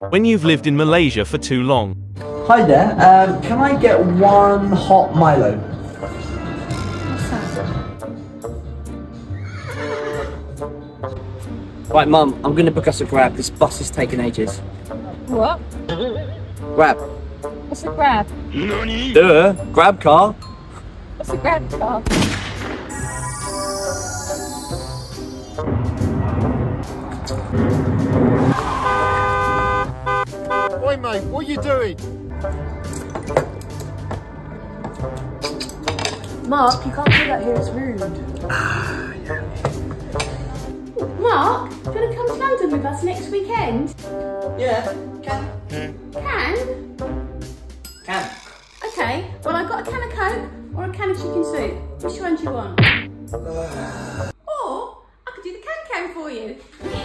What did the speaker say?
When you've lived in Malaysia for too long. Hi there, can I get one hot Milo? What's that? Right, Mum, I'm going to book us a Grab. This bus is taking ages. What? Grab. What's a grab? Duh, Grab car. What's a grab car? Oi mate, what are you doing? Mark, you can't do that here, it's rude. Mark, do you want to come to London with us next weekend? Yeah, can. Can? Can. Okay, well I've got a can of Coke or a can of chicken soup. Which one do you want? Or I could do the can for you.